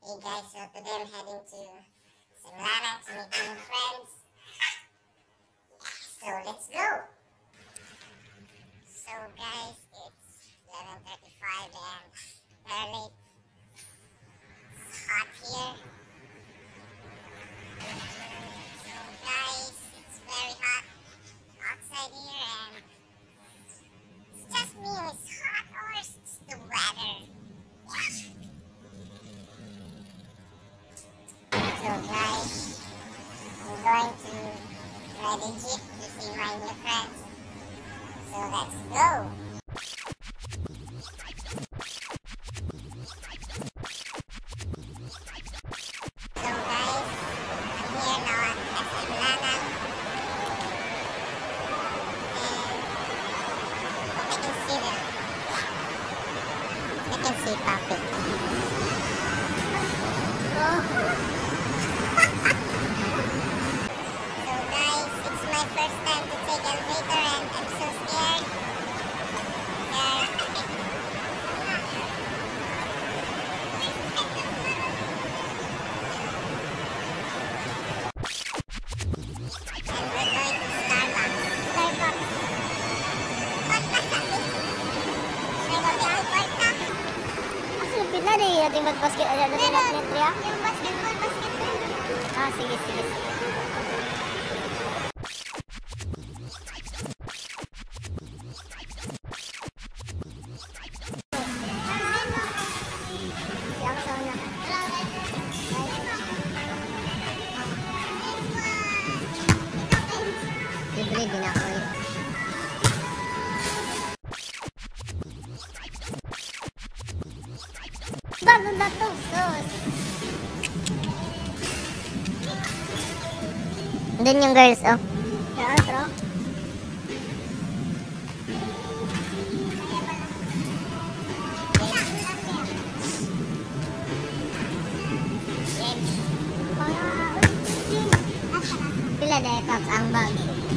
Hey guys, so today I'm heading to Singlana to meet new friends. So let's go! So guys, it's 11:35 and very late. It's hot here. So guys, it's very hot outside here and it's just me who is hot or it's the weather. So guys, I'm going to ride a jeep to see my new friends. So let's go! So guys, I'm here now at Singlana. And I can see them. I can see Papi. My first time to take elevator and I'm so scared. And we're going to Starbucks. What ba sabi? May mag-albert ka? Kasi lupit na di ating mag-basket. Ano na natin ya? Yung basketball. Ah, sige. Libre din ako eh. Bago na to, sus. Doon yung girls, oh. Yan, bro. Pila dahil tops ang bag.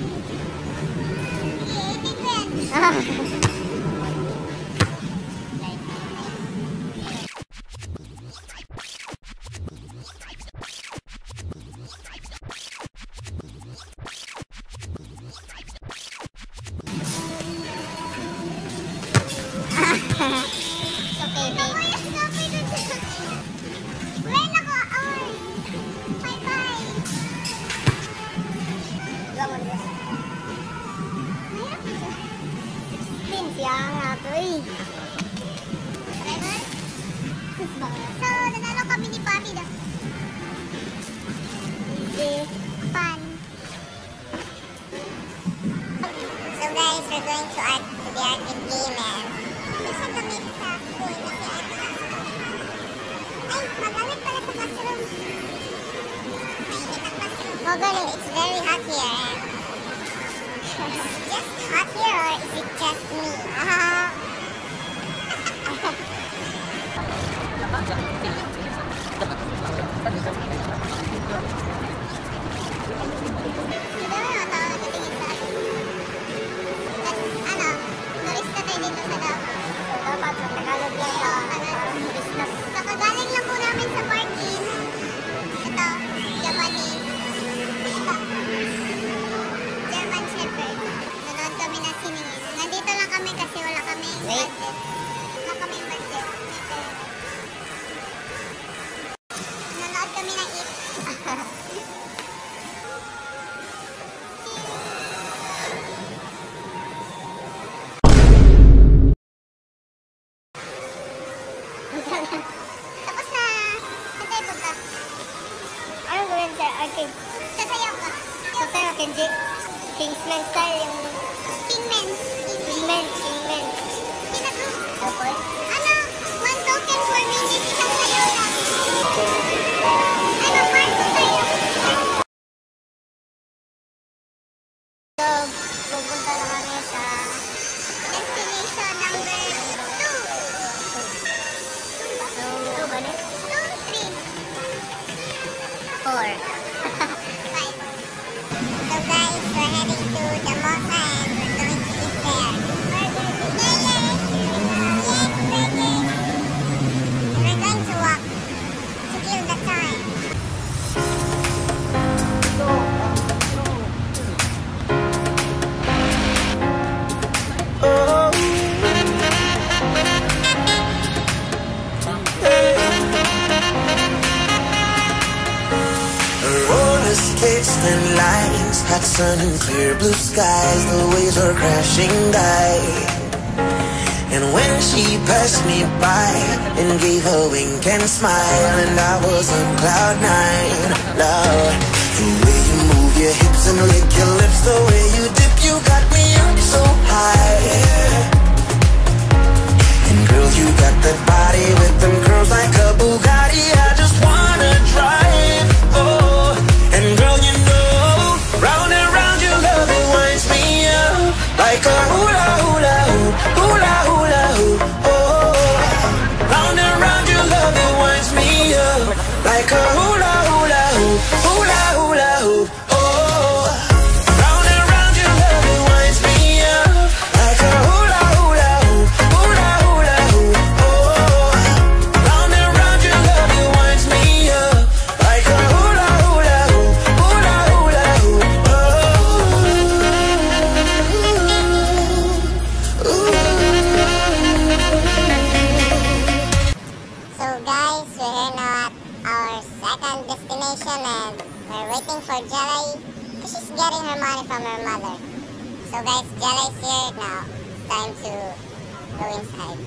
Okay, babe. Wait ako, oy. Bye-bye. Siya nga to eh. So, nanalo kami ni Papi daw. Fun. So guys, we're going to the arcade game and saan kami sa school kasi ay, magamit pala sa classroom. Mainit ang classroom. Magaling, it's very hot here and is it just hot here or is it just me? Dapat sa Tagalog lang. Kakagaling lang po namin sa parking. Ito, Japanese. Ito, German Shepherd. Nanood kami ng siningin. Nandito lang kami kasi wala kami budget. Wala kami budget. Nanood kami ng It. Tapos na, saan tayo punta? Anong gawin sa arcade? Sasayaw ka. Sasayaw, Kenji. Kingsman style yung... Kingmen's. Kingman. Kinagroup. Okay. Ano? 1 token for minutes. Isang sayaw lang. Ano? Part 2 tayo. So, pupunta na kami sa... Destination number 2. So, ito ba na? 2, 3, 4. 5. So guys, we're heading to the Mosa and we're going to eat there. Burgers! Yes, burgers! neon lights, hot sun and clear blue skies. The waves were crashing by. And when she passed me by and gave a wink and smile, and I was on cloud nine. Love, the way you move your hips and lick your lips, the way you dip, you got me up so high. And girl, you got that body with them curls like a Bugatti. I just wanna drive, oh. And girl, you know, round and round your love, it winds me up like a hula hula hoop, hula hula hoop, oh. Round and round your love, it winds me up like a hula hula hoop, hula hula hoop, oh. Round and round your love, it winds me up like a hula hula hoop, hula hula hoop, oh. Round and round your love, it winds me up like a hula hula hoop, hula hula hoop, So guys, we're here now at our second destination and we're waiting for Jelly because she's getting her money from her mother. So guys, Jelly's here now. It's time to go inside.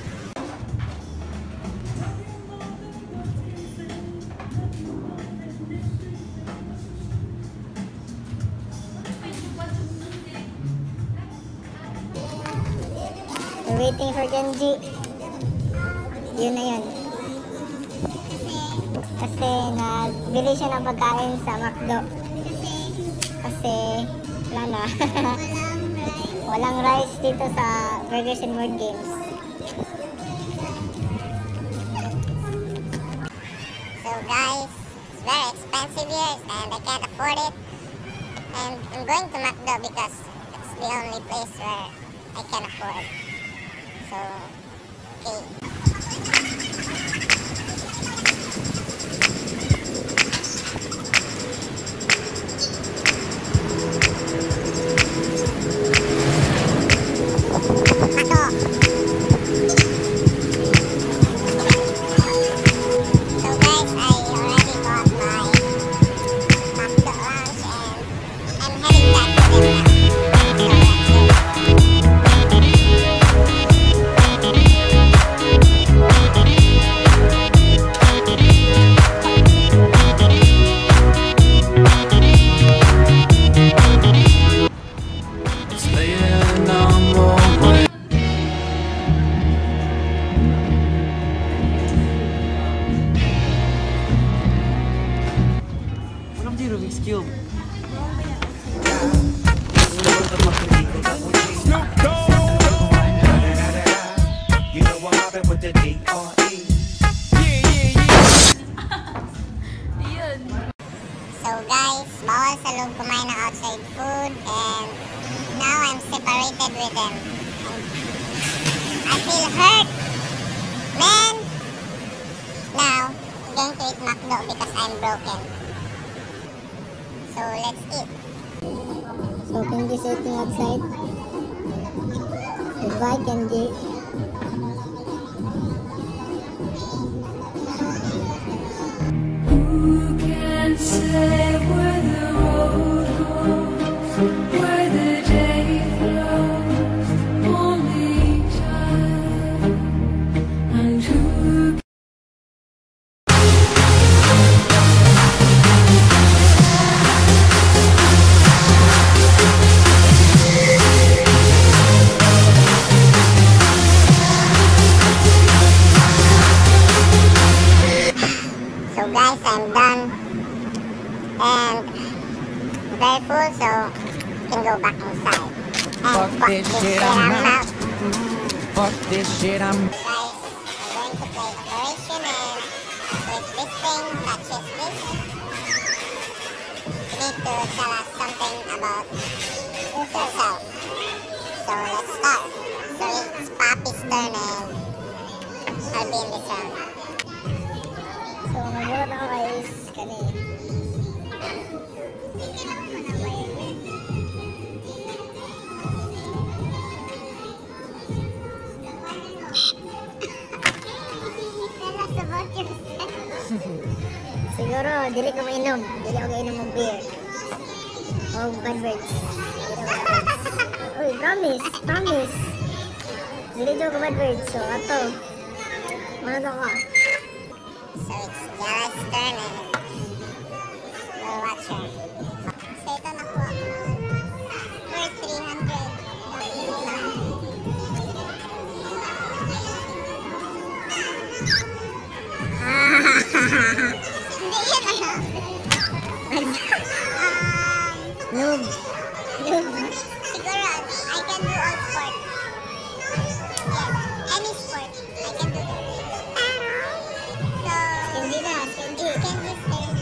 We're waiting for Kenji. Yun na yun. Kasi nagbili siya ng pagkain sa McDo. Kasi wala na. Walang rice dito sa Burgers and Board Games. So guys, it's very expensive here and I can't afford it. And I'm going to McDo because it's the only place where I can afford. So, okay. Skill. So guys, bawal sa loob kumain ng outside food and now I'm separated with them. And I feel hurt, man. Now, I'm going to eat McDo because I'm broken. So let's eat. So Kenji sitting outside. Goodbye, Kenji. Who can say where the road goes, where the day flows? Only time. And who So guys, I'm done and very full, so you can go back inside. And Fuck this shit, I'm out. Fuck this shit, I'm Guys, I'm going to play Operation and if this thing touches this, you need to tell us something about yourself. So let's start. So it's Papi's turn and I'll be in this round. So magulat ako guys. Kanina. Tell us about yourself. Siguro, dili ko mainom. Dili ako mainom ng beer. Oh, bad words. Uy, promise. Promise. Dili ko bad words. So, ato. Ano ko? So it's Jala's turn and we'll watch her. So ito nakuha ko for 300. Hindi yun Noob. siguro I can do all sport. Yes, any sport I can do that. So Kenji na. Kenji. Kenji's turn.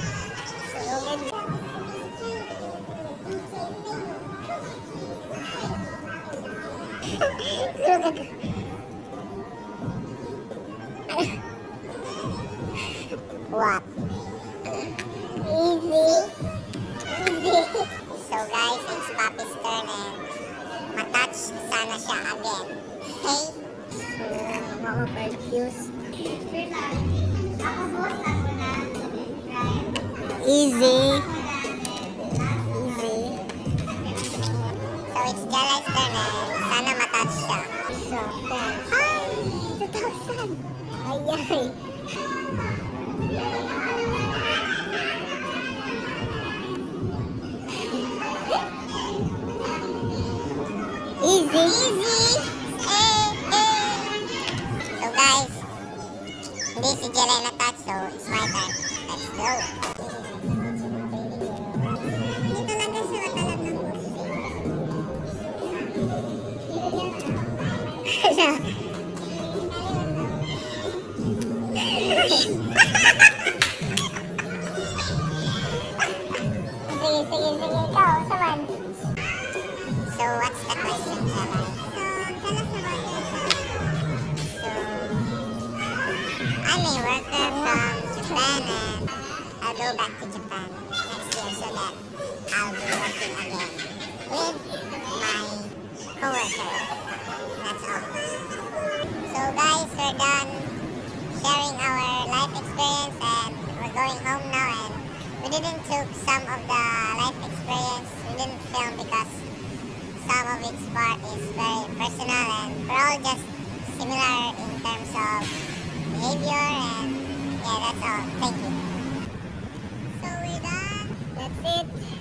What? Easy. So guys, it's Papi's turn and matouch sana siya again. Okay? Ako confused. Easy. Easy. So it's Jala's turn and sana matouch siya. So, thanks. Ay! 2,000! Ayay. Easy. Easy! So guys, hindi si Jala na-touch so it's my turn. Let's go! Hindi talaga siya matalag ng Sige, ikaw, saman. So what's the question, Jala? So, tell us about yourself. So, I'm a worker from Japan and I'll go back to Japan next year so that I'll be working again with my coworker. That's all. So guys, we're done sharing our life experience and we're going home now and we didn't took some of the life experience. We didn't film because some of its part is very personal and we're all just similar in terms of behavior and yeah, that's all. Thank you. So we're done. That's it.